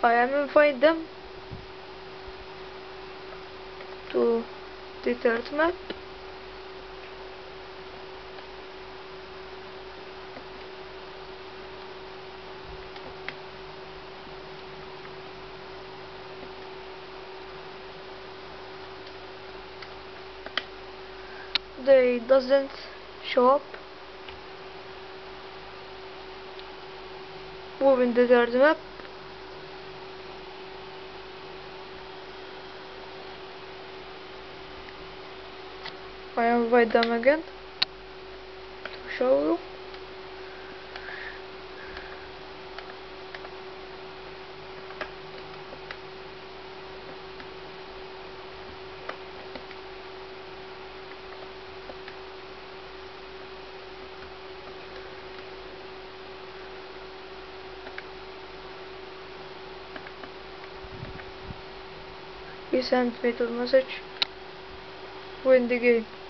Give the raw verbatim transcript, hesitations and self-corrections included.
I am invite them to the third map. They doesn't show up. Moving the third map. I invite them again to show you. He sent me the message. Win the game.